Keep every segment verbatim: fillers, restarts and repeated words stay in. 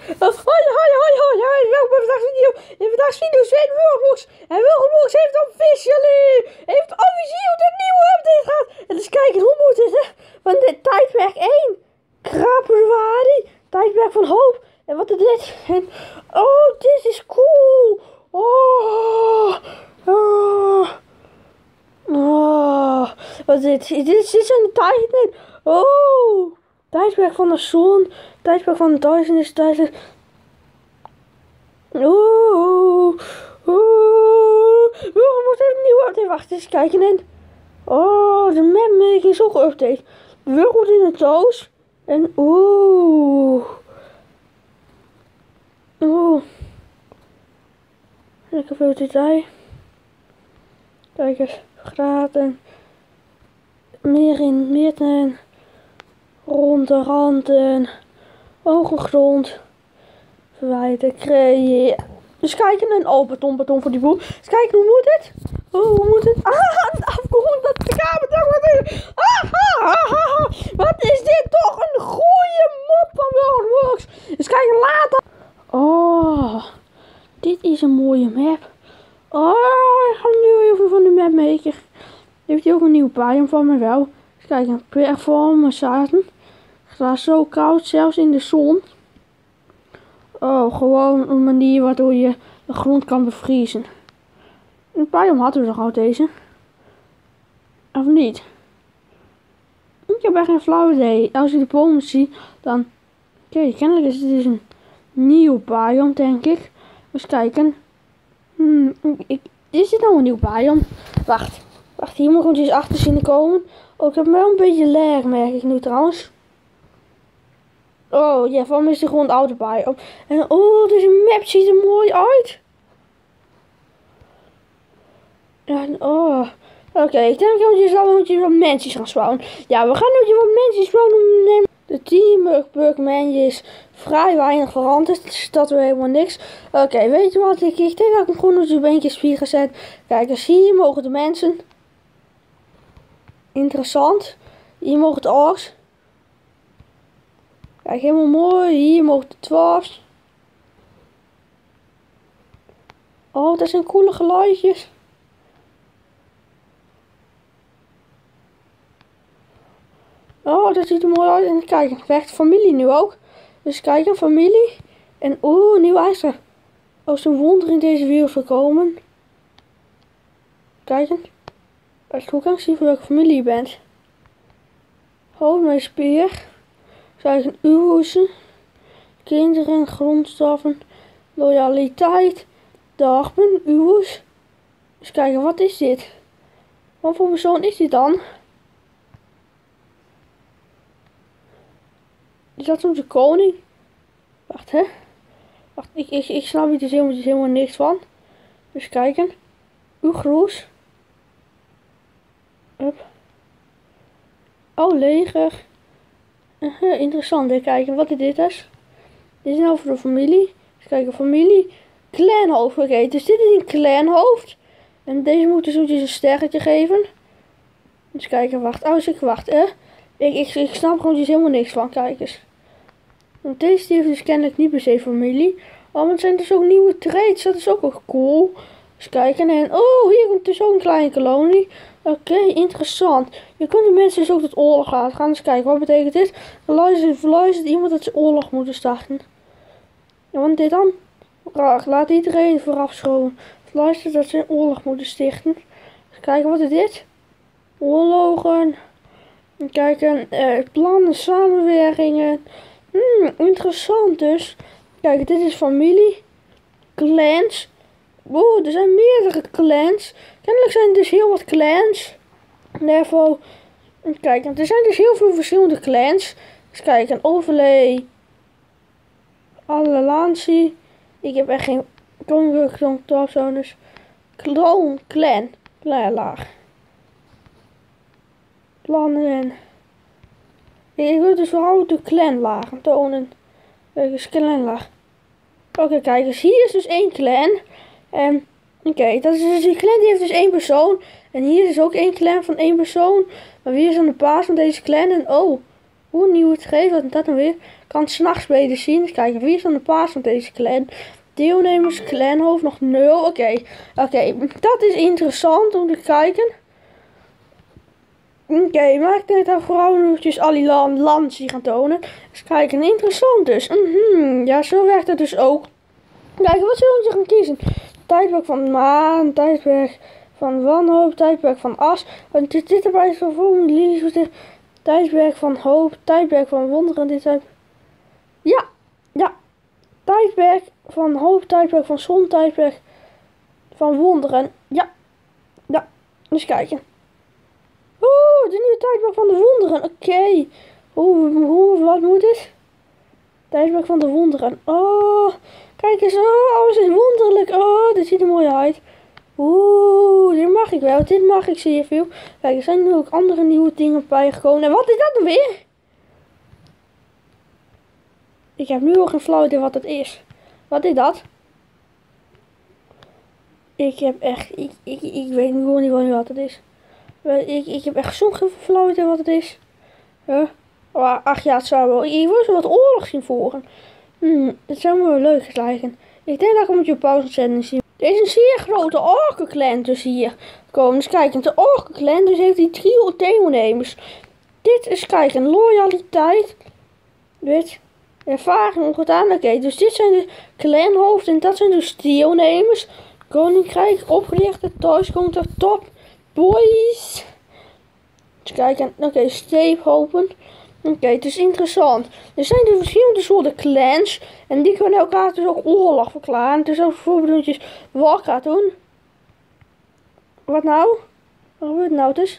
Hoi, hoi, hoi, hoi, hoi, welkom bij vandaag's video. In vandaag's video zijn Wurgbox. En Wurgbox heeft officially, heeft officieel de nieuwe update gehad. En dus kijken, hoe moet het, hè? Van dit tijdperk één. Krapperswari. Tijdperk van hoop. En wat is dit? En, oh, dit is cool. Oh, oh, oh. Wat is dit? Dit, dit zijn de tijden. Oh. Tijdperk van de zon, tijdperk van de duisternis, tijdperk... Oeh, oeh, we moeten een nieuwe update. Wacht eens kijken in. Oh, de mapmaking is ook geüpdate. We goed in de doos. En oeh. Oeh. Lekker veel detail. Kijk eens, graten. Meer in midden. Ronde randen, ogengrond, verwijten, creëren. Dus kijken en oh, beton, beton voor die boel. Dus kijken, hoe moet het? Oh, hoe moet het? Ah, een afgrond, dat de kamer, dat wordt het. Ah, ah, ah, ah, wat is dit toch een goeie mop van Wurgbox. Dus kijken later. Oh, dit is een mooie map. Oh, ik ga nu heel veel van de map maken. Heeft hij ook een nieuw biome van me wel. Dus kijk, een performance. Het was zo koud, zelfs in de zon. Oh, gewoon een manier waardoor je de grond kan bevriezen. Een biome hadden we toch al deze? Of niet? Ik heb echt geen flauw idee. Als je de bomen ziet, dan... Oké, okay, kennelijk is het dus een nieuw biome, denk ik. Dus kijken. Hmm, ik, is dit nou een nieuw biome? Wacht. Wacht, hier moet ik eens achter zien komen. Oh, ik heb wel een beetje lag, merk ik nu trouwens. Oh, ja, van mij is er gewoon de oude biome. En oh, deze map ziet er mooi uit. En oh. Oké, okay, ik denk dat je zo moet je wat mensen gaan spawnen. Ja, we gaan nu wat mensen spawnen. De teamwork is vrij weinig veranderd. Dus dat we helemaal niks. Oké, okay, weet je wat? Ik, ik denk dat ik hem gewoon op een beetje spier ga zetten. Kijk, dus hier mogen de mensen. Interessant. Hier mogen de orks. Kijk, helemaal mooi. Hier mogen de dwarfs. Oh, dat zijn coole geluidjes. Oh, dat ziet er mooi uit. En kijk, weg de familie nu ook. Dus kijk, een familie. En oeh, nieuw ijzer. Als een wonder in deze wereld gekomen. Kijk, als hoe kan ik zien van welke familie je bent. Houd mijn speer. Kijk, een uwhoesen. Kinderen, grondstoffen. Loyaliteit. Darben, uwhoes. Dus kijken, wat is dit? Wat voor persoon is dit dan? Is dat onze koning? Wacht, hè? Wacht, ik, ik, ik snap hier dus helemaal, dus helemaal niks van. Dus kijken. Oegroes. Up. Oh, leger. Uh -huh, interessant, hè? Kijken wat dit is. Dit is nou voor de familie. Dus kijken, familie. Clanhoofd. Oké, okay, dus dit is een clanhoofd. En deze moeten zoetjes een sterretje geven. Dus kijken, wacht. Oh, dus ik wacht, hè? Ik, ik, ik snap gewoon dus helemaal niks van. Kijk eens. Want deze heeft dus kennelijk niet per se familie. Oh, maar het zijn dus ook nieuwe traits. Dat is ook wel cool. Dus kijken. En oh, hier komt dus ook een kleine kolonie. Oké, okay, interessant. Je kunt de mensen dus ook tot oorlog laten gaan. Dus kijken, wat betekent dit? Verluistert, verluistert iemand dat ze oorlog moeten starten. Ja, want dit dan? Laat iedereen vooraf schromen. Verluistert dat ze een oorlog moeten stichten. Dus kijken, wat is dit? Oorlogen. En kijken, eh, plannen, samenwerkingen. Hmm, interessant dus. Kijk, dit is familie. Clans. Oeh, er zijn meerdere clans. Kennelijk zijn er dus heel wat clans. Level. Kijk, er zijn dus heel veel verschillende clans. Dus kijk, een overlay. Alliantie. Ik heb echt geen koninklijke topzones. Clone clan. Laag. Plannen. Ik wil dus vooral de clanlagen tonen. Kijk eens, clanlaag. Oké, okay, kijk eens. Hier is dus één clan. En oké, okay, dat is dus die clan die heeft dus één persoon. En hier is ook één clan van één persoon. Maar wie is dan de baas van deze clan? En oh, Hoe nieuwe trade, wat is dat nou weer? Kan s'nachts beter zien. Dus kijken, wie is dan de paas van deze clan? Deelnemers, clanhoofd, nog nul. Oké, okay. oké, okay. Dat is interessant om te kijken. Oké, okay, maar ik denk dat we vooral eventjes al die lands die gaan tonen. Dus kijken, interessant dus. Mm-hmm. Ja, zo werkt het dus ook. Kijk, wat zullen we gaan kiezen? Tijdperk van maan, tijdperk van wanhoop, tijdperk van as. En dit, dit erbij is volgende tijdperk van hoop, tijdperk van wonderen. Dit tijdperk. Ja, ja. Tijdperk van hoop, tijdperk van zon, tijdperk van wonderen. Ja, ja. Dus kijken. Oeh, de nieuwe tijdperk van de wonderen. Oké. Okay. Hoe, hoe, wat moet het? Tijdperk van de wonderen. Oh, kijk eens. Oh, alles is wonderlijk. Oh, dit ziet er mooi uit. Oeh, dit mag ik wel. Dit mag ik zeer veel. Kijk, er zijn nu ook andere nieuwe dingen bijgekomen. En wat is dat dan weer? Ik heb nu al geen flauw idee wat het is. Wat is dat? Ik heb echt... Ik, ik, ik weet gewoon niet wat het is. Ik, ik heb echt zo'n flauw idee wat het is. Huh? Oh, ach ja, het zou wel. Ik wil zo wat oorlog zien volgen. Hmm, het zou me wel leuk lijken. Ik denk dat ik hem op je pauze zetten zien. Er is een zeer grote orkenclan dus hier komen. Dus kijk, de orkenclan dus heeft die trio deelnemers. Dit is kijken, loyaliteit. Dit, ervaring ongedaan. Oké, okay, dus dit zijn de clanhoofden en dat zijn dus deelnemers. Koninkrijk, opgerichte, thuiskomt er top. Boys. Dus kijken, oké, okay, steephopen. Oké, okay, het is interessant. Er zijn dus verschillende soorten clans. En die kunnen elkaar dus ook oorlog verklaren. Dus als bijvoorbeeld je wat gaat doen. Wat nou? Wat gebeurt nou dus?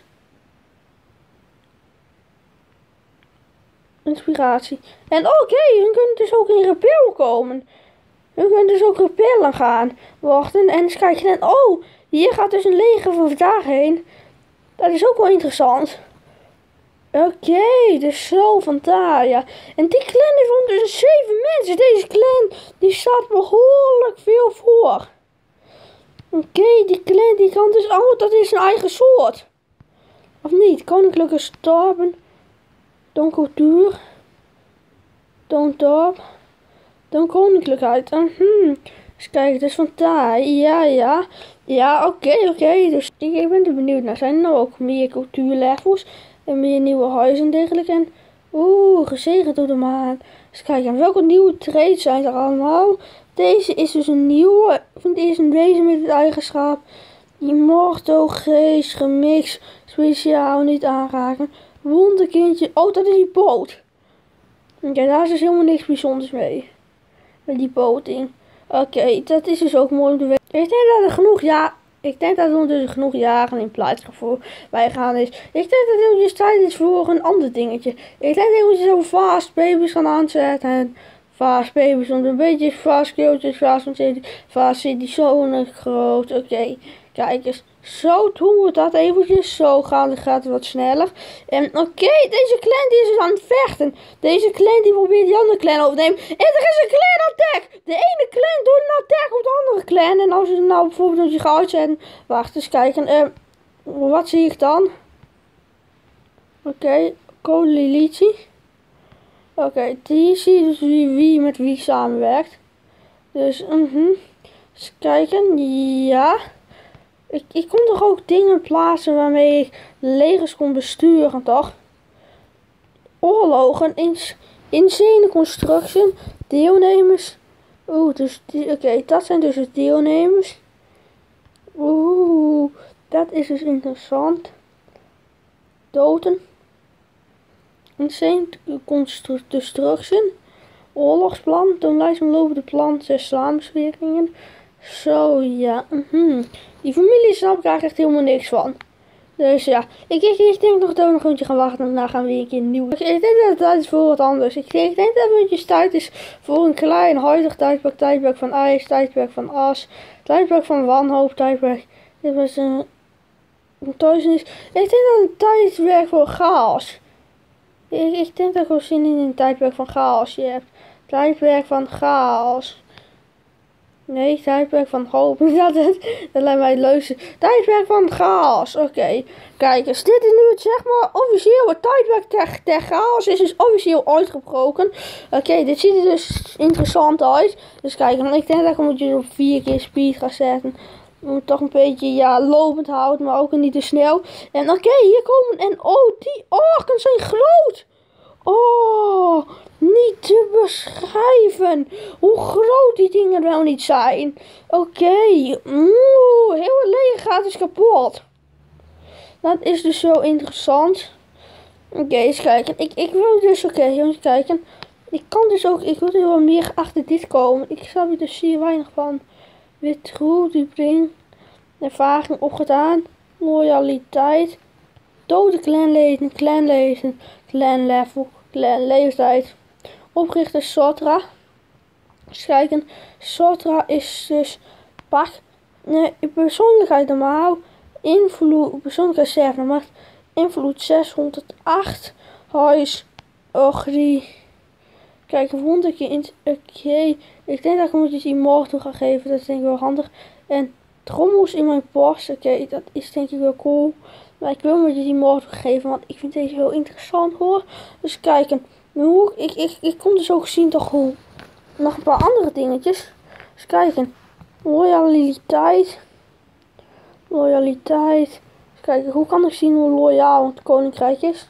Inspiratie. En oké, okay, hun kunnen dus ook in rebel komen. Hun kunnen dus ook rebellen gaan. Wachten en eens kijken. En oh, hier gaat dus een leger van vandaag heen. Dat is ook wel interessant. Oké, okay, dus zo vandaar, ja. En die clan is van dus zeven mensen. Deze clan, die staat behoorlijk veel voor. Oké, okay, die clan, die kan dus... Oh, dat is een eigen soort. Of niet? Koninklijke stormen. Dan cultuur. Dan dorp. Dan koninklijkheid. Uh-huh. Dus kijk, dus vandaar. Ja, ja. Ja, oké, okay, oké. Okay. Dus ik, ik ben er benieuwd naar. Zijn er nou ook meer cultuurlevels? En meer nieuwe huizen en dergelijke. En oeh, gezegend door de maan. Dus kijk, en welke nieuwe trades zijn er allemaal? Deze is dus een nieuwe. Deze is een wezen met het eigenschap. Immorto, geest, gemixt, speciaal, niet aanraken. Wonderkindje. Oh, dat is die boot. Ja, daar is dus helemaal niks bijzonders mee. Met die boting. Oké, okay, dat is dus ook mooi om te weten. Ik denk dat er genoeg ja. Ik denk dat er dus genoeg jaren in plaats voor wij gaan is. Ik denk dat het eventjes tijd is voor een ander dingetje. Ik denk dat eventjes over fast babies gaan aanzetten. En fast babies om een beetje fast coaches, fast city, fast city, zo groot. Oké, okay. Kijk eens. Zo doen we dat eventjes. Zo gaan, gaat het wat sneller. En oké, okay, deze clan die is dus aan het vechten. Deze clan die probeert die andere clan over te nemen. En er is een clan attack. De ene clan doet een attack op de andere clan. En als je nou bijvoorbeeld als je gaat uitzetten. Wacht eens kijken. Uh, wat zie ik dan? Oké, okay, coalitie. Oké, okay, die zie je dus wie, wie met wie samenwerkt. Dus, uh -huh. Eens kijken. Ja. Ik, ik kon toch ook dingen plaatsen waarmee ik legers kon besturen, toch? Oorlogen, ins, insane construction, deelnemers. Oeh, dus oké, okay, dat zijn dus de deelnemers. Oeh, dat is dus interessant. Doden. Insane construction. Oorlogsplan. Toen lijst me lopen de plan zes samensweringen. Zo, ja. Mm-hmm. Die familie snap ik eigenlijk echt helemaal niks van. Dus ja, ik, ik, ik denk nog dat we nog een beetje gaan wachten en daarna gaan we weer een keer nieuw. Ik, ik denk dat het tijd is voor wat anders. Ik, ik denk dat het een beetje tijd is voor een klein huidig tijdperk, tijdperk van ijs, tijdperk van as, tijdperk van wanhoop, tijdperk. Dit was een, een thuisnis. Ik denk dat het tijdperk voor chaos. Ik, ik denk dat ik wel zin in een tijdperk van chaos je hebt. Tijdperk van chaos. Nee, tijdperk van hoop. Dat, dat, dat lijkt mij het leukste. Tijdperk van chaos. Oké. Okay. Kijk eens. Dit is nu het zeg maar officieel. Het tijdperk ter, ter chaos is dus officieel uitgebroken. Oké. Okay, dit ziet er dus interessant uit. Dus kijk. Ik denk dat ik moet je op vier keer speed gaan zetten. Om toch een beetje ja, lopend houden. Maar ook niet te snel. En oké. Okay, hier komen. En oh. Die orkens zijn groot. Oh, niet te beschrijven hoe groot die dingen wel niet zijn. Oké, okay. Oeh, heel het leger gaat dus kapot. Dat is dus zo interessant. Oké, okay, eens kijken. Ik, ik wil dus, oké, okay, jongens, kijken. Ik kan dus ook, ik wil er wel meer achter dit komen. Ik snap er dus hier weinig van. Wit groep, die brengt ervaring opgedaan. Loyaliteit. Dode clanleden, clanleden, clan level, clan leeftijd. Oprichter Sotra. Eens kijken. Sotra is dus pak. Nee, persoonlijkheid normaal. Invloed, persoonlijkheid zeven macht. Invloed zeshonderdacht. Huis. Ogri. Kijk, honderd keer in. Oké. Okay. Ik denk dat ik moet iets immortal gaan geven. Dat is denk ik wel handig. En trommels in mijn borst. Oké, okay, dat is denk ik wel cool. Maar ik wil me die morgen geven, want ik vind deze heel interessant hoor. Dus kijken. Nu, ik, ik, ik kom dus ook zien toch hoe. Nog een paar andere dingetjes. Dus kijken. Loyaliteit. Loyaliteit. Dus kijken, hoe kan ik zien hoe loyaal het koninkrijk is?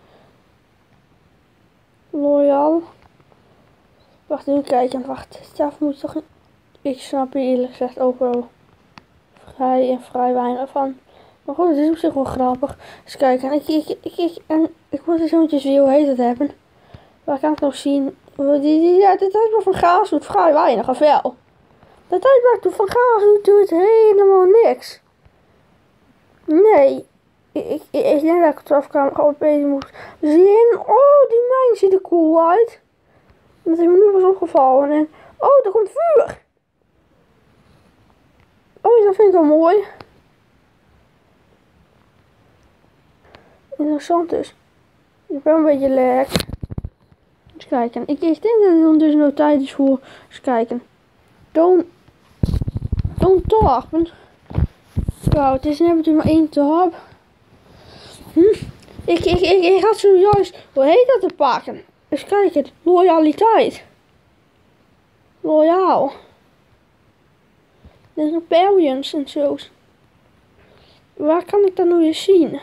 Loyaal. Wacht, even kijken. Wacht. Zelf moet toch niet. Ik snap hier eerlijk gezegd ook wel vrij en vrij weinig van. Maar goed, het is op zich wel grappig. Dus kijk, en ik, ik, ik, ik, en ik moet er zo'n wie hoe heet het hebben. Waar kan ik nog zien? Ja, de tijdperk van chaos doet vrij weinig, of wel? De tijdperk van chaos doet helemaal niks. Nee. Ik, ik, ik, ik denk dat ik het afkamer gewoon bezig moet zien. Oh, die mijn ziet er cool uit. Dat is me nu was opgevallen. En, oh, er komt vuur. Oh, dat vind ik wel mooi. Interessant dus. Ik ben een beetje lek. Eens kijken. Ik, ik denk dat het dus nog tijd is voor. Eens kijken. Don't. Don't talk. Nou, het is net maar één top. Hm? Ik, ik, ik, ik had zojuist. Hoe heet dat te pakken? Eens kijken. Loyaliteit. Loyaal. De rebellions en zo. Waar kan ik dat nu eens zien?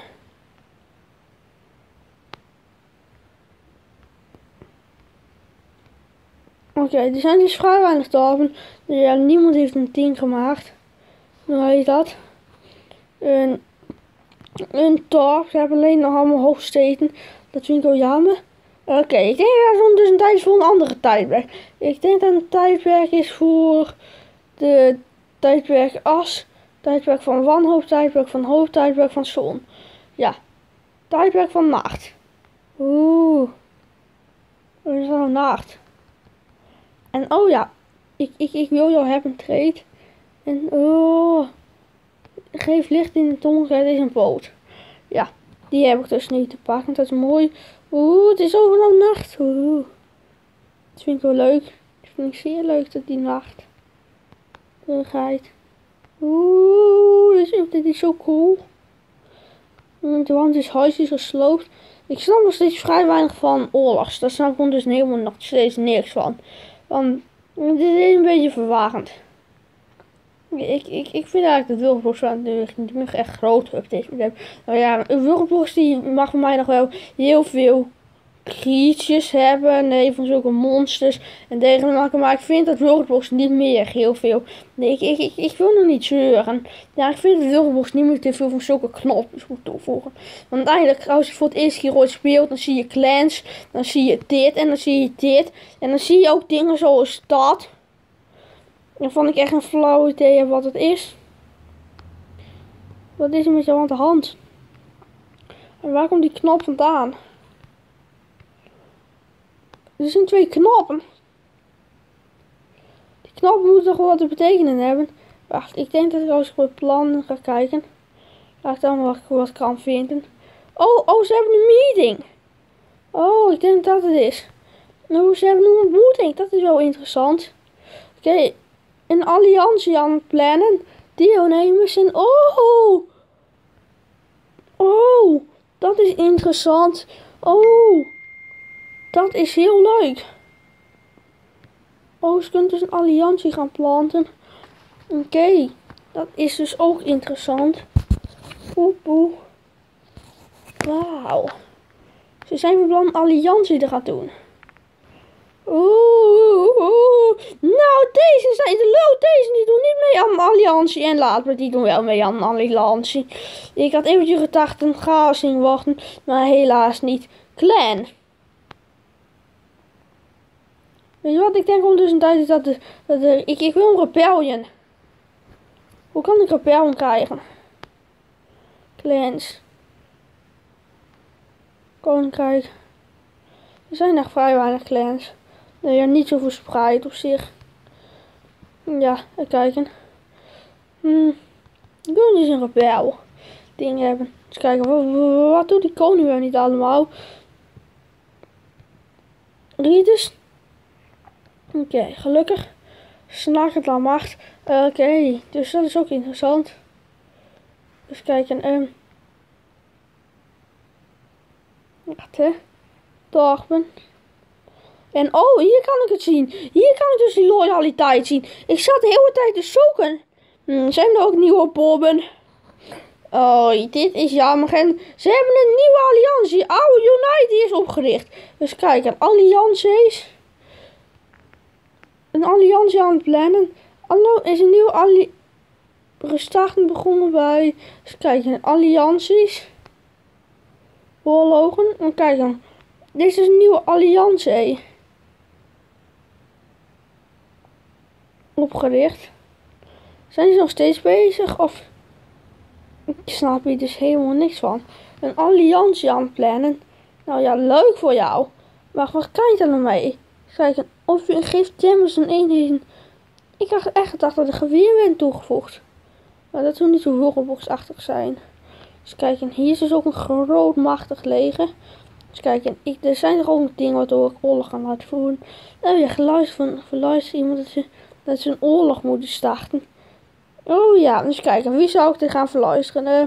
Oké, okay, er zijn dus vrij weinig tafels. Ja, niemand heeft een tien gemaakt. Hoe heet dat? Een, een top. Ze hebben alleen nog allemaal hoogsteden. Dat vind ik wel jammer. Oké, okay, ik denk dat het dus een tijd is voor een andere tijdperk. Ik denk dat een tijdperk is voor de tijdperk as. Tijdperk van wanhoop, tijdperk van hoofd, tijdperk van zon. Ja, tijdperk van nacht. Oeh. Wat is dan nacht? En oh ja, ik, ik, ik wil jou hebben trade. En oh, geef licht in de donkerheid is een boot. Ja, die heb ik dus niet te pakken. Dat is mooi. Oeh, het is overal nacht. Oeh. Dat vind ik wel leuk. Dat vind ik zeer leuk dat die nacht. Donkerheid. Oeh, dit is, dit is zo cool. De wand is huis is gesloopt. Ik snap nog steeds vrij weinig van oorlogs. Daar snap ik dus helemaal nog steeds niks van. Want dit is een beetje verwarrend. Ik, ik, ik vind eigenlijk dat Wilgenblogs niet meer echt groot updates. Nou ja, Wilgenblogs die mag voor mij nog wel heel veel creatures hebben. Nee, van zulke monsters en dergelijke. Maar ik vind dat Wilgenblogs niet meer heel veel. Nee, ik, ik, ik, ik wil nog niet zeuren. Ja, ik vind dat Wilgenblogs niet meer te veel van zulke knopjes moet toevoegen. Want uiteindelijk, als je voor het eerste keer ooit speelt, dan zie je clans. Dan zie je dit en dan zie je dit. En dan zie je ook dingen zoals dat. Waarvan ik echt een flauw idee heb wat het is. Wat is er met jou aan de hand? En waar komt die knop vandaan? Er zijn twee knoppen. Die knoppen moeten toch wel wat te betekenen hebben. Wacht, ik denk dat ik als ik op het plan ga kijken. Laat ik dan wat, wat kan vinden. Oh, oh, ze hebben een meeting. Oh, ik denk dat het is. Nou, ze hebben een ontmoeting. Dat is wel interessant. Oké. Okay. een alliantie aan het plannen. Deelnemers en oh, oh, dat is interessant. Oh, dat is heel leuk. Oh, ze kunnen dus een alliantie gaan planten. Oké, okay, dat is dus ook interessant. Poe, poe. Wauw. Ze zijn van plan een alliantie te gaan doen. Oeh, oeh. Nou, deze zijn de lul. Deze die doen niet mee aan een alliantie. En later, die doen wel mee aan een alliantie. Ik had eventjes gedacht een chaos ging wachten. Maar helaas niet. Clan. Weet je wat, ik denk ondertussen tijd is dat, de, dat de, ik, ik wil een rebellion. Hoe kan ik rebellion krijgen? Clans. Koninkrijk. Er zijn echt vrij weinig clans. Nee, ja, niet zo verspreid op zich. Ja, even kijken. Hmm. Ik wil dus een rebel ding hebben. Dus kijken, wat, wat doet die koning wel niet allemaal? Rieders. Oké, okay, gelukkig. Snakker het aan macht. Uh, Oké, okay, dus dat is ook interessant. Dus kijken, um. Wacht, hè. Dorpen. En oh, hier kan ik het zien. Hier kan ik dus die loyaliteit zien. Ik zat de hele tijd te zoeken. Hmm, zijn er ook nieuwe Bobben? Oh, dit is jammer. En ze hebben een nieuwe alliantie. Oude United is opgericht. Dus kijk, een allianties. Een alliantie aan het plannen. Hallo, is een nieuwe alliantie. Restarten begonnen bij. Dus kijk, allianties. Oorlogen. En kijk dan. Dit is een nieuwe alliantie. Opgericht. Zijn ze nog steeds bezig? Of... Ik snap hier dus helemaal niks van. Een alliantie aan het plannen. Nou ja, leuk voor jou. Maar wat kan je er nou mee? Kijken, of je geeft Jammers een eenheden. Ik had echt gedacht dat er geweer werd toegevoegd. Maar dat zou niet zo Roblox-achtig zijn. Dus kijken, hier is dus ook een groot machtig leger. Dus kijken, ik, er zijn er ook dingen waardoor ik oorlog gaan uitvoeren. Nou ja, geluisterd van geluisterd iemand dat ze, dat ze een oorlog moeten starten. Oh ja, dus kijken, wie zou ik dit gaan verluisteren? Uh,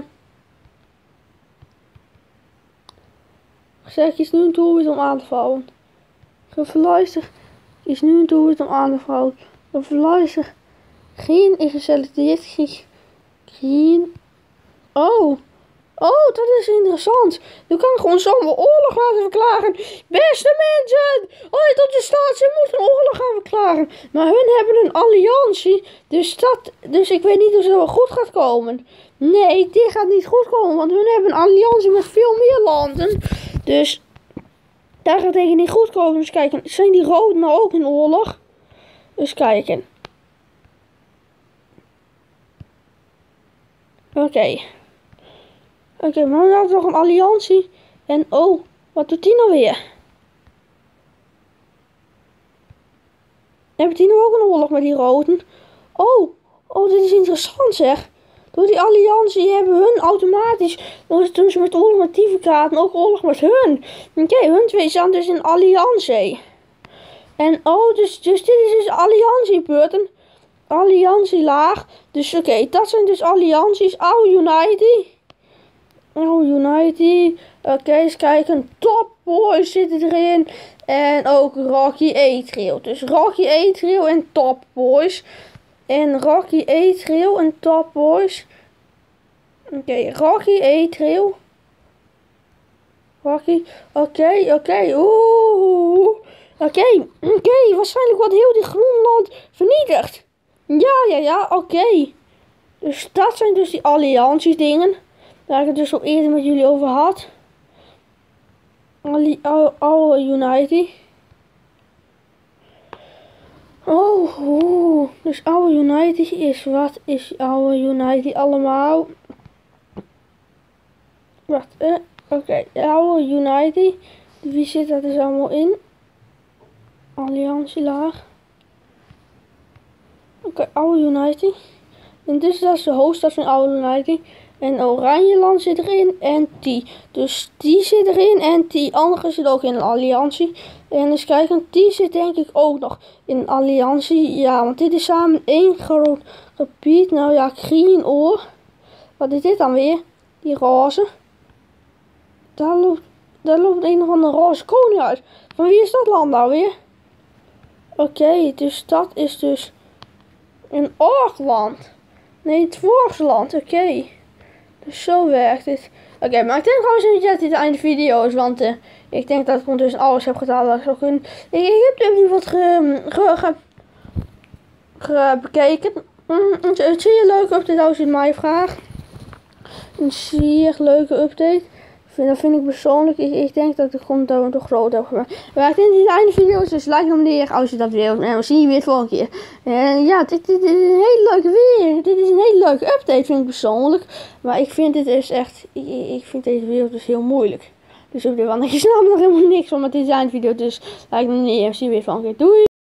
zeg, is nu een doelwit om aan te vallen. Verluister is nu een doelwit om aan te vallen. Verluister. Geen is geselecteerd. Geen. Oh. Oh, dat is interessant. Nu kan ik gewoon zomaar oorlog laten verklaren. Beste mensen. Oh, tot de staat, ze moeten een oorlog gaan verklaren. Maar hun hebben een alliantie. Dus, dat, dus ik weet niet of het wel goed gaat komen. Nee, dit gaat niet goed komen. Want hun hebben een alliantie met veel meer landen. Dus daar gaat tegen niet goed komen. Dus kijken, zijn die roden nou ook in oorlog? Dus kijken. Oké. Okay. Oké, okay, maar dan had nog een alliantie. En oh, wat doet die nou weer? Hebben die nou ook een oorlog met die roden? Oh, oh, dit is interessant zeg. Door die alliantie hebben hun automatisch, toen ze met oorlog met die kaarten, ook oorlog met hun. Oké, okay, hun twee staan dus in alliantie. En oh, dus, dus dit is dus alliantiebeurten. Alliantielaag. Dus oké, okay, dat zijn dus allianties. Oude United. Oh, United. Oké, okay, eens kijken. Top Boys zitten erin. En ook Rocky A-Trail. Dus Rocky A-Trail en Top Boys. En Rocky A-Trail en Top Boys. Oké, okay, Rocky A-Trail. Rocky. Oké, okay, oké. Okay. Oeh. Oké, okay, oké. Okay. Waarschijnlijk wordt heel dit Groenland vernietigd. Ja, ja, ja. Oké. Okay. Dus dat zijn dus die allianties dingen. Waar ik het dus al eerder met jullie over had. Alle United. Oh, oh, dus Our United is wat is Our United allemaal? Wacht, eh, oké, okay. Our United. Wie zit dat dus allemaal in? Alliantielaag. Oké, okay, Our United. En dit is dus de hoofdstad van Our United. En oranje land zit erin en die. Dus die zit erin en die andere zit ook in een alliantie. En eens kijken, die zit denk ik ook nog in een alliantie. Ja, want dit is samen één groot gebied. Nou ja, green oor. Wat is dit dan weer? Die roze. Daar loopt, daar loopt een of andere roze koning uit. Van wie is dat land nou weer? Oké, okay, dus dat is dus een oorland. Nee, het Vorksland. Oké. Okay. Dus zo werkt het. Oké, okay, maar ik denk trouwens niet dat dit het einde video is. Want uh, ik denk dat ik ondertussen alles heb gedaan wat ik zou kunnen. Ik, ik heb nu wat ge, ge, ge, ge, bekeken. Mm, een zeer leuke update als je het mij vraagt. Een zeer leuke update. Dat vind ik persoonlijk. Ik, ik denk dat ik gewoon te, te groot heb gemaakt. Maar ik denk dat dit het einde video is. Dus like hem neer als je dat wil. En we zien je weer de volgende keer. En ja, dit, dit, dit is een hele leuke weer. Dit is een hele leuke update vind ik persoonlijk. Maar ik vind dit is echt. Ik, ik vind deze wereld dus heel moeilijk. Dus op dit moment, ik snap nog helemaal niks van. Maar dit is het einde video. Dus like hem neer. We zien je weer de volgende keer. Doei!